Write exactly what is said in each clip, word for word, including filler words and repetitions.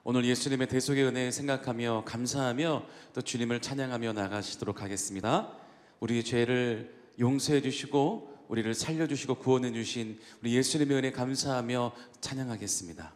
오늘 예수님의 대속의 은혜 생각하며 감사하며 또 주님을 찬양하며 나가시도록 하겠습니다. 우리 죄를 용서해 주시고 우리를 살려주시고 구원해 주신 우리 예수님의 은혜 감사하며 찬양하겠습니다.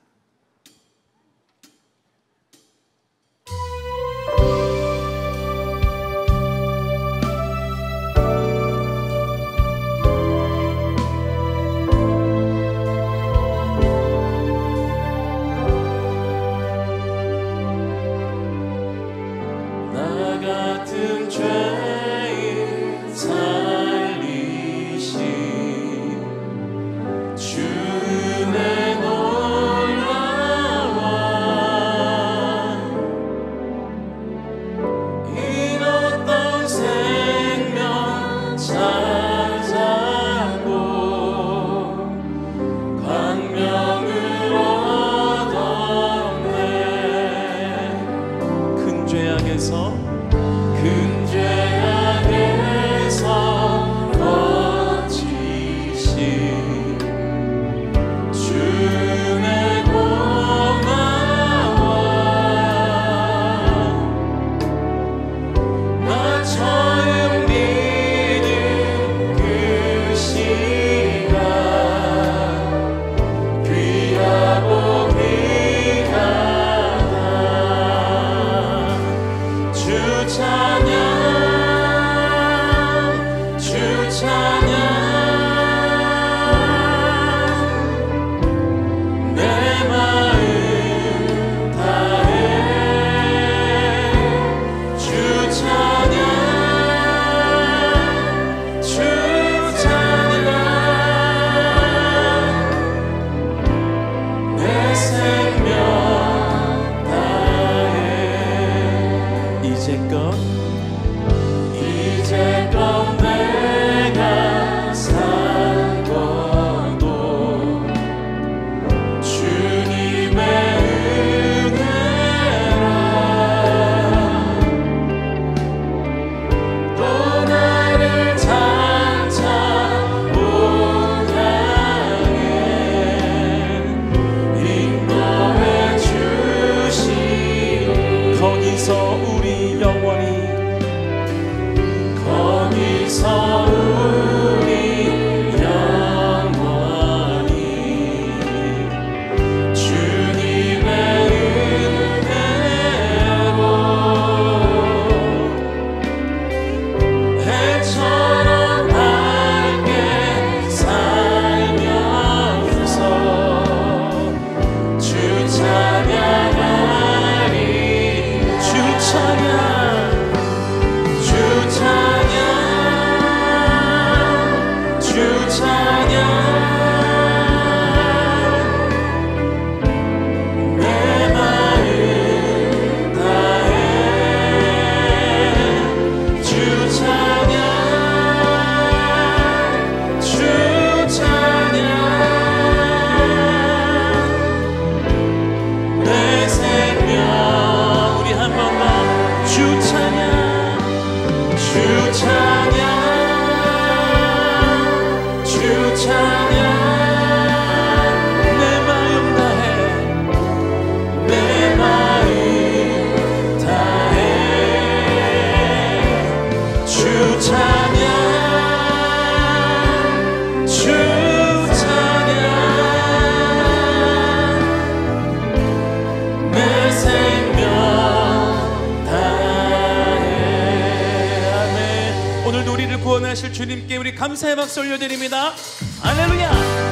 구원하실 주님께 우리 감사의 박수 올려드립니다. 할렐루야.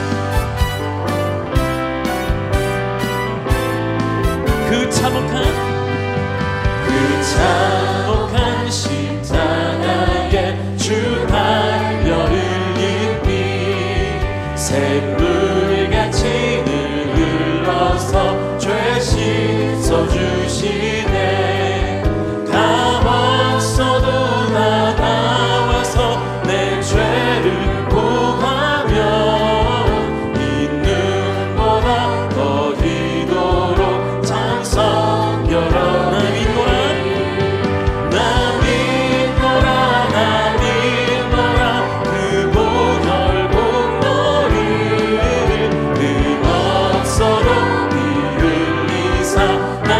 그 참혹한 그 참혹한 십자가에 주 달려 흘린 피 샘물같이 늘 흘러서 죄 씻어주시네. 감옥서도 나가와서 내 죄를 고하며 있는보다 더 이도록 찬송여러. 나 믿노라 나 믿노라 나 믿노라 그 보혈 공로를 그 없어도 피 흘리사 나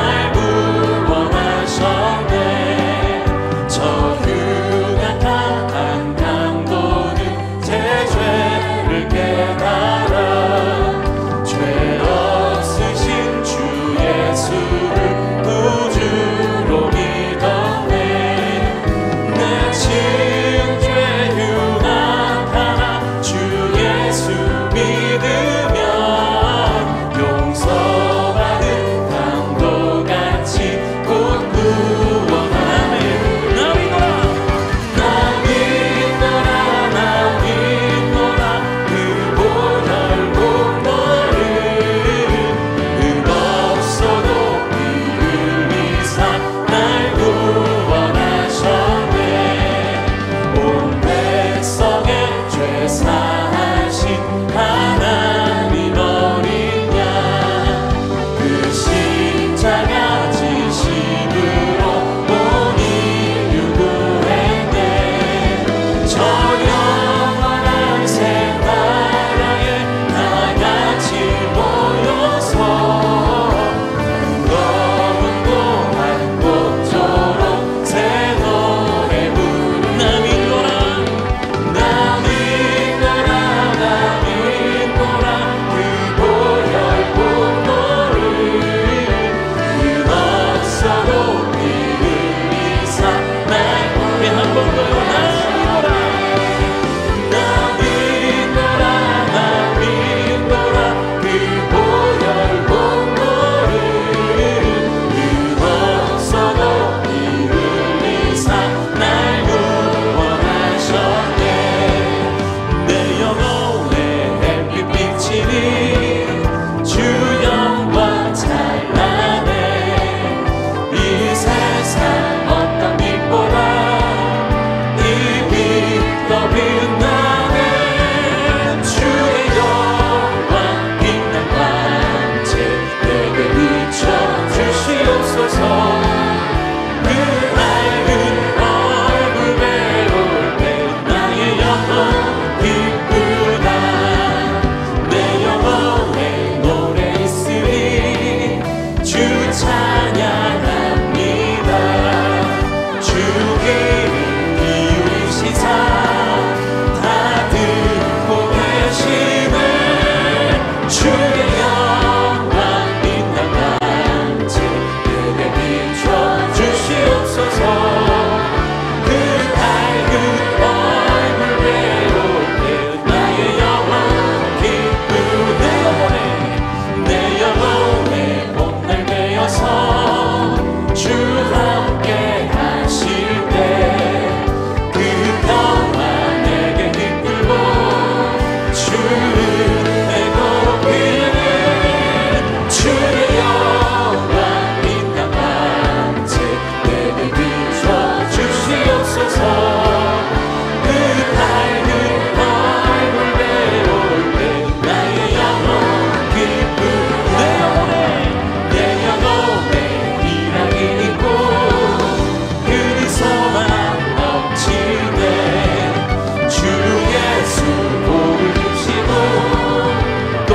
주 함께 하실 때 그 평화 내게 이끌고 주 은혜 높이는 주의 영광 빛난 밤새 내게 비춰 주시옵소서. 그 밝은 얼굴 배울 때 나의 영혼 기쁨 내 영혼에 내 영혼에 희락이 있고 그 소망 넘치네. 주 예수 복을 주시고 또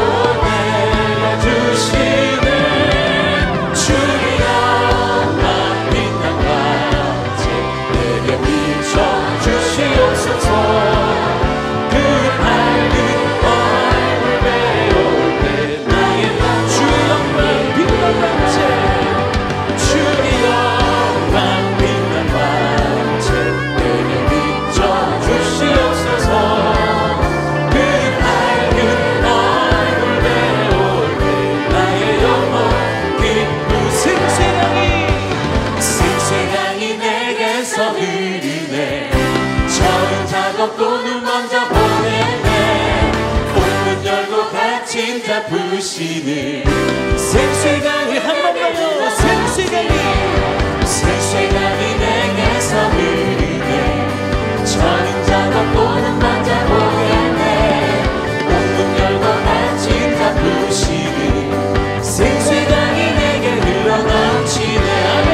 내려주시는 주의 영광 빛난 밤새 내게 비춰 주시옵소서. 그 밝은 얼굴 배울 때 나의 주의 영광 빛난 밤새 주의 영광 빛난 밤새 내게 비춰 주시옵소서. 그 밝은 얼굴 배울 때 나의 영혼 기쁨 생생하니 생생하니 내게서 흐르네. 처음 작업도 눈 먼저 보냈네. 옥문 열고 닫힌 자 부시는 생생하니 한 번 더요. 생생하니 생생하니 내게서 흐르네. 처음 작업도 눈 먼저 보냈네. 옥문 열고 닫힌 자 부시는 생생하니 내게 흘러넘치네. 아멘.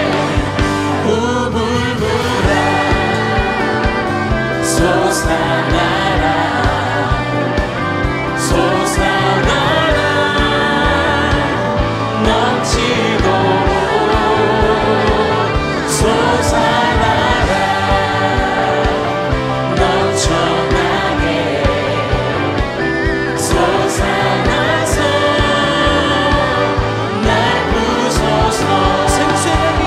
우물물아 솟아나라 솟아나라 넘치도록 솟아나라 넘쳐나게 솟아나서 날 부소서. 생생하니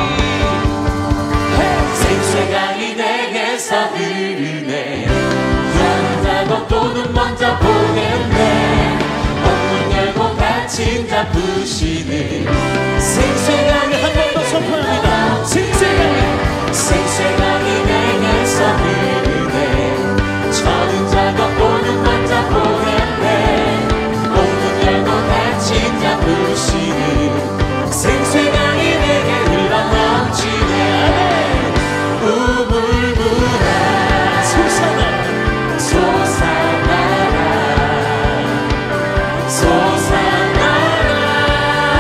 생생하니 내게서 흐르네. 한 작업도 눈 먼저 보겠네. 옥문 열고 닫힌 자 부시는 생생하니 한 번 더 선포합니다. 생생하니 생생하니 내게서 흐르네. 처음 작업도 눈 먼저 보겠네. 옥문 열고 닫힌 자 부시는 생생하니 내게 흘러넘치네. 우물물아 솟아나라 솟아나라 솟아나라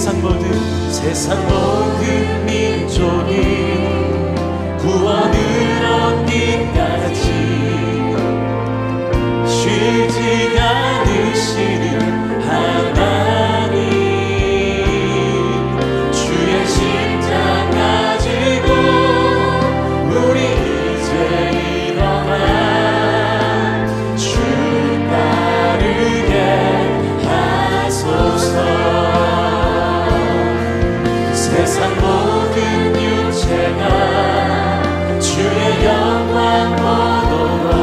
세상 모든 세상 모든 민족이 구원을 얻기까지 쉬지 않으시는 하나님, 주의 심장 가지고 우리 이제 일어나 주 따르게 하소서. 세상 모든 육체가 주의 영광 보도록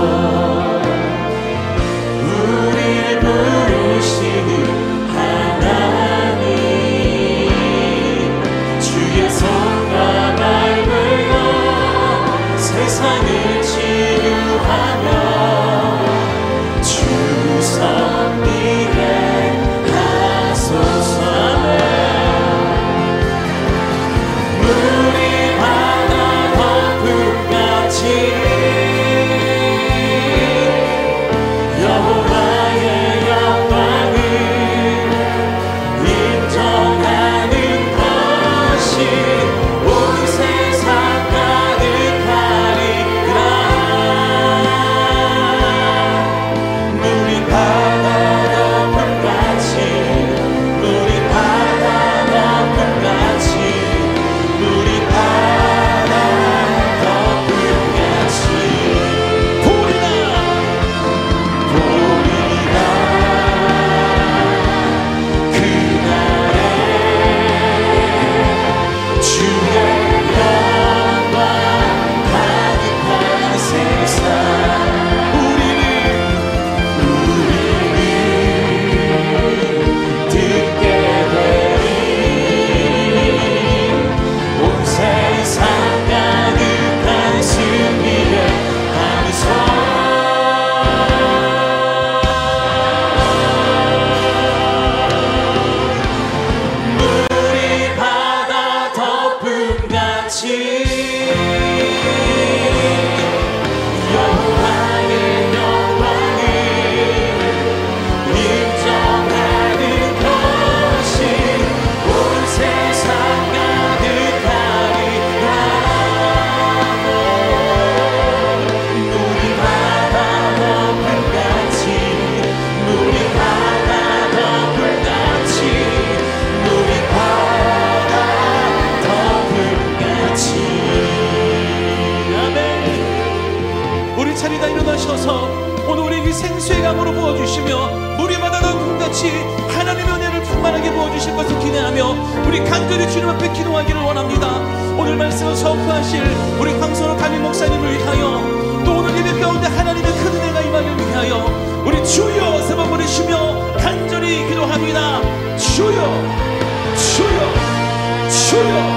우리를 부르시는 하나님, 주의 손과 밟으며 세상을 치유하며 주 섬기게 하소서. 물이 바다 거품같이 여호와의 영광을 인정하는 것이 온 세상 가득하리라. 물이 바다 거품같이 물이 바다 거품같이 물이 바다 거품같이 보리라 보리라. 그날에 주의 영광 가득한 세상 우리를 우리를 듣게 되리. 온 세상 가득한 승리의 함성. 물이 바다 덮음같이 여호와의 영광을 인정하는 것이 온 세상 가득하리라. 물이 바다 덮음같이 물이 바다 덮음같이 물이 바다 덮음같이. 아멘. 우리 차리다 일어나셔서 오늘 우리에게 생수의 강으로 부어주시며 물이 바다 덮음같이 하나님의 은혜를 충만하게 부어주실 것을 기대하며 우리 간절히 주님 앞에 기도하기를 원합니다. 오늘 말씀을 선포하실 우리 황선호 담임 목사님을 위하여 또 오늘 예배 가운데 하나님의 큰 은혜가 임하길 위하여 우리 주여 세 번 부르시며 간절히 기도합니다. 주여 주여 주여